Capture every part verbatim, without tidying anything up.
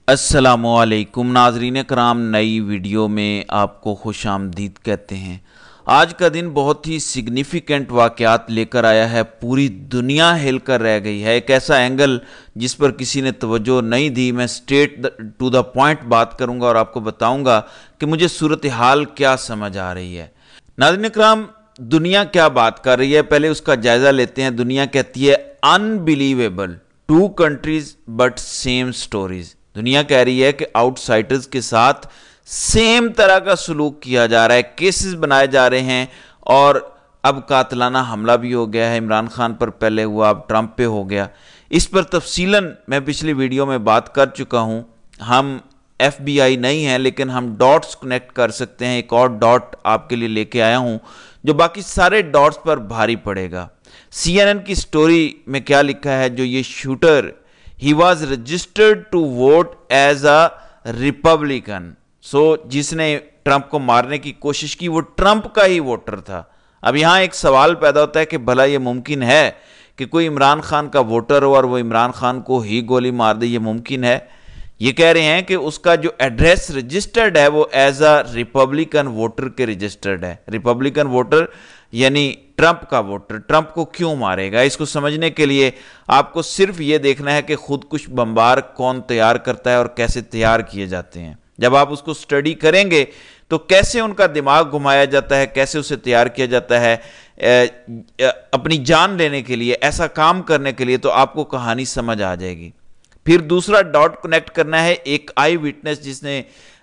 अस्सलामुअलैकुम नाजरीन कराम, नई वीडियो में आपको खुश आमदीद कहते हैं। आज का दिन बहुत ही सिग्निफिकेंट वाक़यात लेकर आया है। पूरी दुनिया हिल कर रह गई है। एक ऐसा एंगल जिस पर किसी ने तवज्जो नहीं दी। मैं स्ट्रेट टू द पॉइंट बात करूंगा और आपको बताऊंगा कि मुझे सूरत हाल क्या समझ आ रही है। नाज़रीन कराम, दुनिया क्या बात कर रही है, पहले उसका जायज़ा लेते हैं। दुनिया कहती है unbelievable, two countries but same stories. दुनिया कह रही है कि आउटसाइडर्स के साथ सेम तरह का सलूक किया जा रहा है, केसेस बनाए जा रहे हैं और अब कातलाना हमला भी हो गया है। इमरान खान पर पहले हुआ, अब ट्रंप पे हो गया। इस पर तफसीलन मैं पिछली वीडियो में बात कर चुका हूं। हम एफ बी आई नहीं हैं, लेकिन हम डॉट्स कनेक्ट कर सकते हैं। एक और डॉट आपके लिए लेके आया हूं जो बाकी सारे डॉट्स पर भारी पड़ेगा। सी एन एन की स्टोरी में क्या लिखा है, जो ये shooter he was registered to vote as a Republican. So जिसने ट्रंप को मारने की कोशिश की वो ट्रंप का ही वोटर था। अब यहां एक सवाल पैदा होता है कि भला ये मुमकिन है कि कोई इमरान खान का वोटर हो और वो इमरान खान को ही गोली मार दे? ये मुमकिन है। ये कह रहे हैं कि उसका जो एड्रेस रजिस्टर्ड है वो एज अ रिपब्लिकन वोटर के रजिस्टर्ड है। रिपब्लिकन वोटर यानी ट्रंप का वोटर। ट्रंप को क्यों मारेगा? इसको समझने के लिए आपको सिर्फ ये देखना है कि खुदकुश बमबार कौन तैयार करता है और कैसे तैयार किए जाते हैं। जब आप उसको स्टडी करेंगे तो कैसे उनका दिमाग घुमाया जाता है, कैसे उसे तैयार किया जाता है अपनी जान लेने के लिए, ऐसा काम करने के लिए, तो आपको कहानी समझ आ जाएगी। फिर दूसरा डॉट कनेक्ट करना है एक आई विटनेस जिसने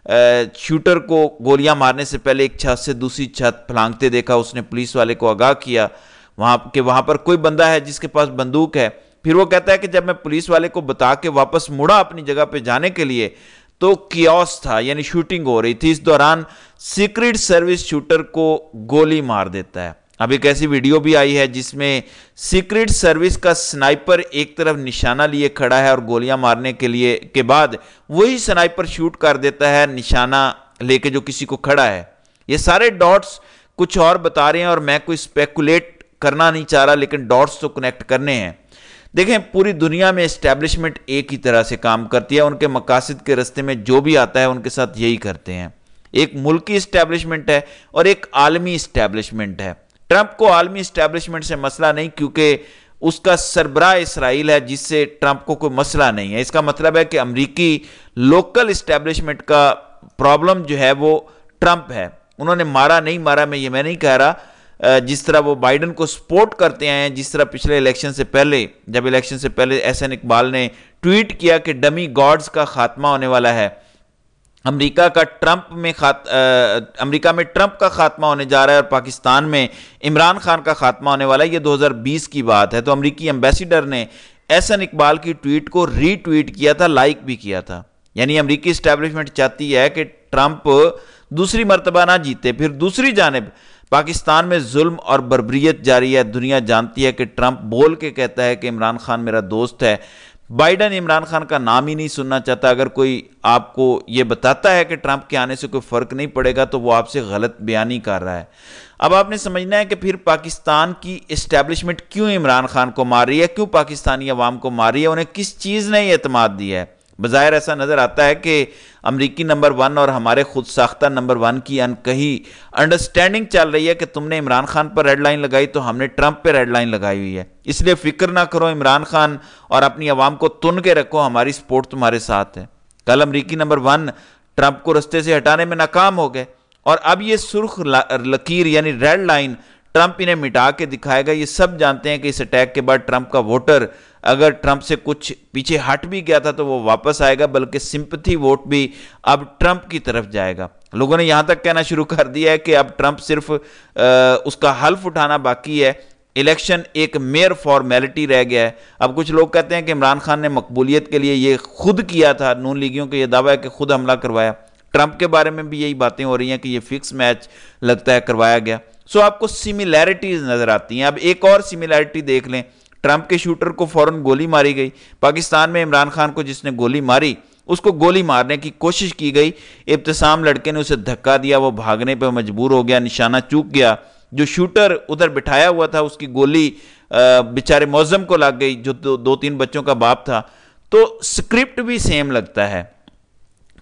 शूटर को गोलियां मारने से पहले एक छत से दूसरी छत फलांगते देखा। उसने पुलिस वाले को आगाह किया वहां के वहां पर कोई बंदा है जिसके पास बंदूक है। फिर वो कहता है कि जब मैं पुलिस वाले को बता के वापस मुड़ा अपनी जगह पे जाने के लिए तो कियोस था, यानी शूटिंग हो रही थी। इस दौरान सीक्रेट सर्विस शूटर को गोली मार देता है। अब एक ऐसी वीडियो भी आई है जिसमें सीक्रेट सर्विस का स्नाइपर एक तरफ निशाना लिए खड़ा है और गोलियां मारने के लिए के बाद वही स्नाइपर शूट कर देता है निशाना लेके जो किसी को खड़ा है। ये सारे डॉट्स कुछ और बता रहे हैं और मैं कोई स्पेकुलेट करना नहीं चाह रहा, लेकिन डॉट्स तो कनेक्ट करने हैं। देखें, पूरी दुनिया में एस्टैब्लिशमेंट एक ही तरह से काम करती है। उनके मकासद के रास्ते में जो भी आता है उनके साथ यही करते हैं। एक मुल्की एस्टैब्लिशमेंट है और एक आलमी एस्टैब्लिशमेंट है। ट्रंप को आलमी एस्टैब्लिशमेंट से मसला नहीं, क्योंकि उसका सरबराह इसराइल है जिससे ट्रंप को कोई मसला नहीं है। इसका मतलब है कि अमरीकी लोकल एस्टैब्लिशमेंट का प्रॉब्लम जो है वो ट्रंप है। उन्होंने मारा नहीं मारा मैं ये मैं नहीं कह रहा। जिस तरह वो बाइडन को सपोर्ट करते आए हैं, जिस तरह पिछले इलेक्शन से पहले जब इलेक्शन से पहले एहसन इकबाल ने ट्वीट किया कि डमी गॉड्स का खात्मा होने वाला है, अमेरिका का ट्रंप में खात अमेरिका में ट्रंप का खात्मा होने जा रहा है और पाकिस्तान में इमरान खान का खात्मा होने वाला है। ये दो हज़ार बीस की बात है। तो अमेरिकी एम्बेसडर ने एहसन इकबाल की ट्वीट को रीट्वीट किया था, लाइक भी किया था। यानी अमेरिकी एस्टैब्लिशमेंट चाहती है कि ट्रंप दूसरी मर्तबा ना जीते। फिर दूसरी जानिब पाकिस्तान में जुल्म और बर्बरियत जारी है। दुनिया जानती है कि ट्रंप बोल के कहता है कि इमरान खान मेरा दोस्त है। बाइडन इमरान खान का नाम ही नहीं सुनना चाहता। अगर कोई आपको यह बताता है कि ट्रंप के आने से कोई फर्क नहीं पड़ेगा तो वो आपसे गलत बयानी कर रहा है। अब आपने समझना है कि फिर पाकिस्तान की एस्टैब्लिशमेंट क्यों इमरान खान को मार रही है, क्यों पाकिस्तानी अवाम को मार रही है, उन्हें किस चीज़ ने ये एतमाद दिया है। बज़ाहिर ऐसा नज़र आता है कि अमरीकी नंबर वन और हमारे खुद साख्ता नंबर वन की अनकही अंडरस्टैंडिंग चल रही है कि तुमने इमरान खान पर रेड लाइन लगाई तो हमने ट्रंप पे रेड लाइन लगाई हुई है। इसलिए फिक्र ना करो इमरान खान और अपनी आवाम को तुन के रखो, हमारी सपोर्ट तुम्हारे साथ है। कल अमरीकी नंबर वन ट्रंप को रस्ते से हटाने में नाकाम हो गए और अब ये सुर्ख लकीर यानी रेड लाइन ट्रंप इन्हें मिटा के दिखाएगा। ये सब जानते हैं कि इस अटैक के बाद ट्रंप का वोटर अगर ट्रंप से कुछ पीछे हट भी गया था तो वो वापस आएगा, बल्कि सिंपैथी वोट भी अब ट्रंप की तरफ जाएगा। लोगों ने यहां तक कहना शुरू कर दिया है कि अब ट्रंप सिर्फ आ, उसका हल्फ उठाना बाकी है। इलेक्शन एक मेयर फॉर्मेलिटी रह गया है। अब कुछ लोग कहते हैं कि इमरान खान ने मकबूलियत के लिए ये खुद किया था। नून लीगियों का यह दावा है कि खुद हमला करवाया। ट्रंप के बारे में भी यही बातें हो रही हैं कि ये फिक्स मैच लगता है करवाया गया। सो आपको सिमिलैरिटीज नजर आती हैं। अब एक और सिमिलैरिटी देख लें। ट्रंप के शूटर को फौरन गोली मारी गई। पाकिस्तान में इमरान खान को जिसने गोली मारी उसको गोली मारने की कोशिश की गई। इब्तिसाम लड़के ने उसे धक्का दिया, वो भागने पर मजबूर हो गया, निशाना चूक गया। जो शूटर उधर बिठाया हुआ था उसकी गोली बेचारे मौजम को लग गई, जो दो, दो तीन बच्चों का बाप था। तो स्क्रिप्ट भी सेम लगता है।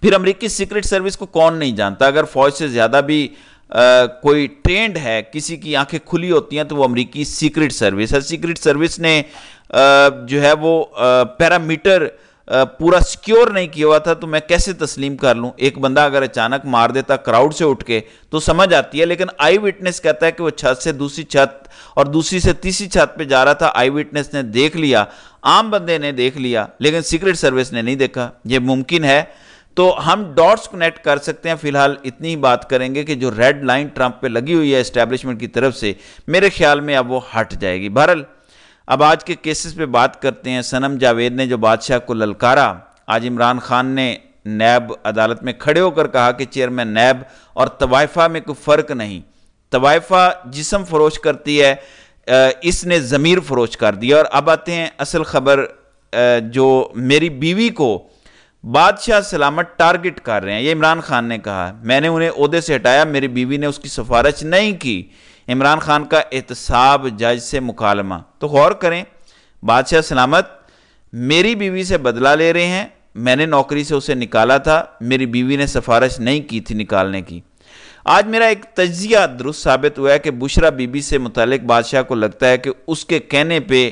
फिर अमेरिकी सीक्रेट सर्विस को कौन नहीं जानता? अगर फौज से ज़्यादा भी आ, कोई ट्रेंड है, किसी की आंखें खुली होती हैं, तो वो अमेरिकी सीक्रेट सर्विस है। सीक्रेट सर्विस ने आ, जो है वो पैरामीटर पूरा सिक्योर नहीं किया हुआ था, तो मैं कैसे तस्लीम कर लूं? एक बंदा अगर अचानक मार देता क्राउड से उठ के तो समझ आती है, लेकिन आई विटनेस कहता है कि वो छत से दूसरी छत और दूसरी से तीसरी छत पे जा रहा था। आई विटनेस ने देख लिया, आम बंदे ने देख लिया, लेकिन सीक्रेट सर्विस ने नहीं देखा। ये मुमकिन है। तो हम डॉट्स कनेक्ट कर सकते हैं। फिलहाल इतनी ही बात करेंगे कि जो रेड लाइन ट्रंप पे लगी हुई है एस्टैब्लिशमेंट की तरफ से, मेरे ख्याल में अब वो हट जाएगी। बहरहाल अब आज के केसेस पे बात करते हैं। सनम जावेद ने जो बादशाह को ललकारा, आज इमरान खान ने नैब अदालत में खड़े होकर कहा कि चेयरमैन नैब और तवाइफा में कोई फ़र्क नहीं। तवाइफा जिस्म फरोश करती है, इसने ज़मीर फरोश कर दिया। और अब आते हैं असल खबर, जो मेरी बीवी को बादशाह सलामत टारगेट कर रहे हैं, ये इमरान खान ने कहा। मैंने उन्हें ओहदे से हटाया, मेरी बीवी ने उसकी सिफारिश नहीं की। इमरान खान का एहतसाब जज से मुकालमा। तो गौर करें, बादशाह सलामत मेरी बीवी से बदला ले रहे हैं। मैंने नौकरी से उसे निकाला था, मेरी बीवी ने सिफारिश नहीं की थी निकालने की। आज मेरा एक तज्जिया दुरुस्त साबित हुआ है कि बुशरा बीबी से मुतालिक बादशाह को लगता है कि उसके कहने पे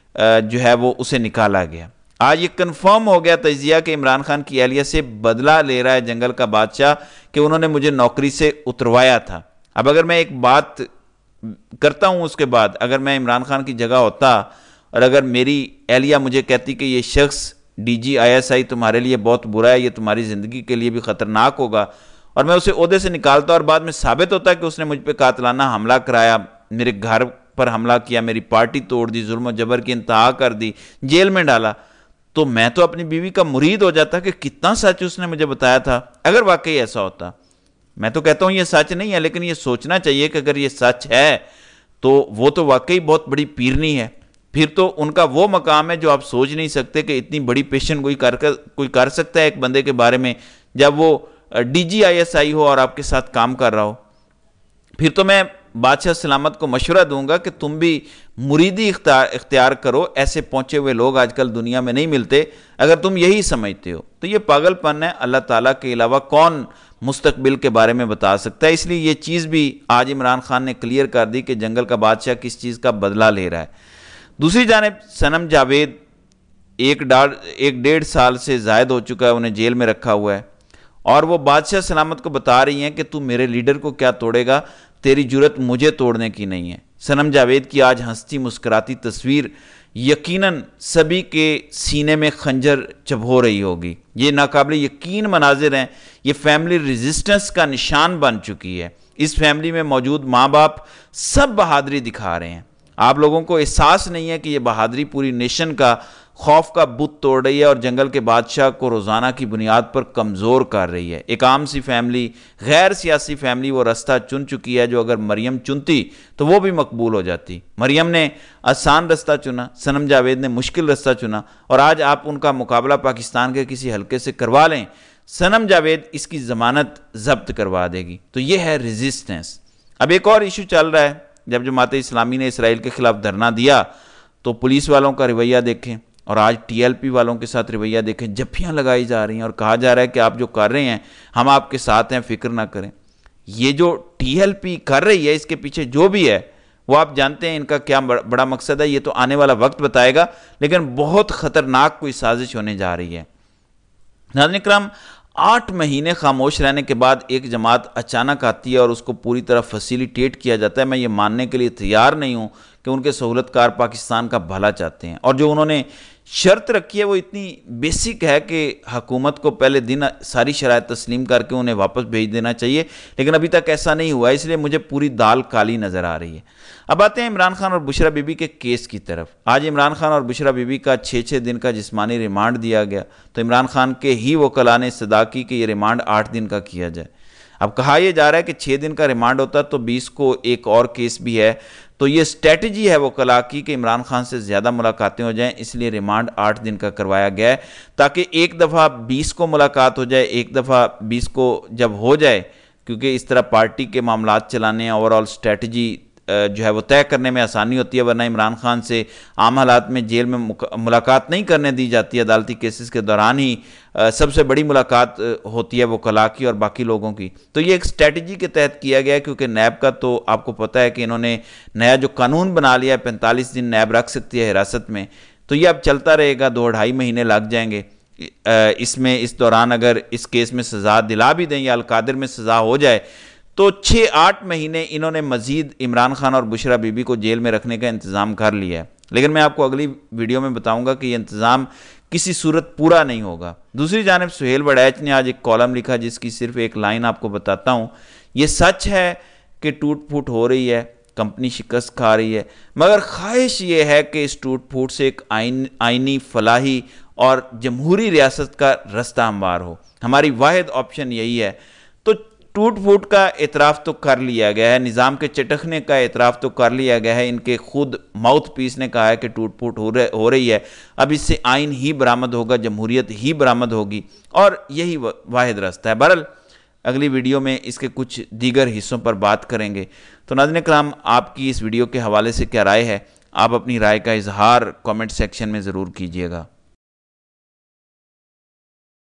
जो है वो उसे निकाला गया। आज ये कंफर्म हो गया तज्जिया कि इमरान खान की एहलिया से बदला ले रहा है जंगल का बादशाह, कि उन्होंने मुझे नौकरी से उतरवाया था। अब अगर मैं एक बात करता हूं, उसके बाद अगर मैं इमरान खान की जगह होता और अगर मेरी एहलिया मुझे कहती कि ये शख्स डीजी आईएसआई तुम्हारे लिए बहुत बुरा है, ये तुम्हारी ज़िंदगी के लिए भी ख़तरनाक होगा, और मैं उसे ओहदे से निकालता और बाद में साबित होता कि उसने मुझ पर कातलाना हमला कराया, मेरे घर पर हमला किया, मेरी पार्टी तोड़ दी, जुल्म और जबर की इंतहा कर दी, जेल में डाला, तो मैं तो अपनी बीवी का मुरीद हो जाता कि कितना सच उसने मुझे बताया था। अगर वाकई ऐसा होता, मैं तो कहता हूं ये सच नहीं है, लेकिन ये सोचना चाहिए कि अगर ये सच है तो वो तो वाकई बहुत बड़ी पीरनी है। फिर तो उनका वो मकाम है जो आप सोच नहीं सकते कि इतनी बड़ी पेशन कोई कर कोई कर सकता है एक बंदे के बारे में, जब वो डीजी आईएसआई हो और आपके साथ काम कर रहा हो। फिर तो मैं बादशाह सलामत को मशवरा दूंगा कि तुम भी मुरीदी इख्तियार इख्तियार करो। ऐसे पहुंचे हुए लोग आजकल दुनिया में नहीं मिलते। अगर तुम यही समझते हो तो ये पागलपन है। अल्लाह ताला के अलावा कौन मुस्तकबिल के बारे में बता सकता है? इसलिए ये चीज़ भी आज इमरान खान ने क्लियर कर दी कि जंगल का बादशाह किस चीज़ का बदला ले रहा है। दूसरी जानिब सनम जावेद एक डाढ़ एक डेढ़ साल से ज़ायद हो चुका है, उन्हें जेल में रखा हुआ है, और वो बादशाह सलामत को बता रही हैं कि तू मेरे लीडर को क्या तोड़ेगा, तेरी जुर्रत मुझे तोड़ने की नहीं है। सनम जावेद की आज हंसती मुस्कुराती तस्वीर यकीनन सभी के सीने में खंजर चबो रही होगी। ये नाकाबिल यकीन मनाजिर हैं। ये फैमिली रेजिस्टेंस का निशान बन चुकी है। इस फैमिली में मौजूद माँ बाप सब बहादुरी दिखा रहे हैं। आप लोगों को एहसास नहीं है कि ये बहादुरी पूरी नेशन का खौफ का बुत तोड़ रही है और जंगल के बादशाह को रोज़ाना की बुनियाद पर कमज़ोर कर रही है। एक आम सी फैमिली, गैर सियासी फैमिली वो रास्ता चुन चुकी है जो अगर मरियम चुनती तो वो भी मकबूल हो जाती। मरियम ने आसान रास्ता चुना, सनम जावेद ने मुश्किल रास्ता चुना, और आज आप उनका मुकाबला पाकिस्तान के किसी हल्के से करवा लें, सनम जावेद इसकी ज़मानत जब्त करवा देगी। तो ये है रेजिस्टेंस। अब एक और इशू चल रहा है। जब जमात इस्लामी ने इसराइल के खिलाफ धरना दिया तो पुलिस वालों का रवैया देखें और आज टीएलपी वालों के साथ रवैया देखें। जफ्फियाँ लगाई जा रही हैं और कहा जा रहा है कि आप जो कर रहे हैं हम आपके साथ हैं, फिक्र ना करें। ये जो टीएलपी कर रही है, इसके पीछे जो भी है वो आप जानते हैं इनका क्या बड़ा मकसद है। ये तो आने वाला वक्त बताएगा, लेकिन बहुत ख़तरनाक कोई साजिश होने जा रही है। नाज़रीन इकराम, आठ महीने खामोश रहने के बाद एक जमात अचानक आती है और उसको पूरी तरह फैसिलिटेट किया जाता है। मैं ये मानने के लिए तैयार नहीं हूँ कि उनके सहूलतकार पाकिस्तान का भला चाहते हैं, और जो उन्होंने शर्त रखी है वो इतनी बेसिक है कि हुकूमत को पहले दिन सारी शराइत तस्लीम करके उन्हें वापस भेज देना चाहिए, लेकिन अभी तक ऐसा नहीं हुआ, इसलिए मुझे पूरी दाल काली नज़र आ रही है। अब आते हैं इमरान खान और बुशरा बीबी के केस की तरफ। आज इमरान खान और बुशरा बीबी का छः छः दिन का जिस्मानी रिमांड दिया गया, तो इमरान खान के ही वकला ने सदा की कि ये रिमांड आठ दिन का किया जाए। अब कहा यह जा रहा है कि छः दिन का रिमांड होता तो बीस को एक और केस भी है, तो ये स्ट्रेटजी है वकला की कि इमरान खान से ज़्यादा मुलाकातें हो जाएं, इसलिए रिमांड आठ दिन का करवाया गया है, ताकि एक दफ़ा बीस को मुलाकात हो जाए, एक दफ़ा बीस को जब हो जाए, क्योंकि इस तरह पार्टी के मामलात चलाने हैं, ओवरऑल स्ट्रेटजी جو ہے وہ طے کرنے میں آسانی ہوتی ہے، ورنہ عمران خان سے عام حالات میں جیل میں ملاقات نہیں کرنے دی جاتی، عدالتی کیسز کے دوران ہی سب سے بڑی ملاقات ہوتی ہے وکلاء کی اور باقی لوگوں کی۔ تو یہ ایک اسٹریٹجی کے تحت کیا گیا ہے، کیونکہ نیب کا تو آپ کو پتہ ہے کہ انہوں نے نیا جو قانون بنا لیا ہے، پینتالیس دن نیب رکھ سکتی ہے حراست میں، تو یہ اب چلتا رہے گا، دو ڈھائی مہینے لگ جائیں گے اس میں۔ اس دوران اگر اس کیس میں سزا دلا بھی دیں یا القادر میں سزا ہو جائے تو چھ آٹھ مہینے انہوں نے مزید عمران خان اور بشرا بی بی کو جیل میں رکھنے کا انتظام کر لیا ہے، لیکن میں آپ کو اگلی ویڈیو میں بتاؤں گا کہ یہ انتظام کسی صورت پورا نہیں ہوگا۔ دوسری جانب سہیل وڑیچ نے آج ایک کالم لکھا جس کی صرف ایک لائن آپ کو بتاتا ہوں۔ یہ سچ ہے کہ ٹوٹ پھوٹ ہو رہی ہے، کمپنی شکست کھا رہی ہے، مگر خواہش یہ ہے کہ اس ٹوٹ پھوٹ سے ایک آئین آئینی فلاحی اور جمہوری ریاست کا رستہ ہموار ہو، ہماری واحد آپشن یہی ہے۔ تو ٹوٹ پھوٹ کا اعتراف تو کر لیا گیا ہے، نظام کے چٹکنے کا اعتراف تو کر لیا گیا ہے، ان کے خود ماؤتھ پیس نے کہا ہے کہ ٹوٹ پھوٹ ہو رہی ہے، اب اس سے آئین ہی برآمد ہوگا، جمہوریت ہی برآمد ہوگی اور یہی واحد راستہ ہے۔ بہرحال اگلی ویڈیو میں اس کے کچھ دیگر حصوں پر بات کریں گے۔ تو ناظرین کرام، آپ کی اس ویڈیو کے حوالے سے کیا رائے ہے؟ آپ اپنی رائے کا اظہار کامنٹ سیکشن میں ضرور کیجیے گا۔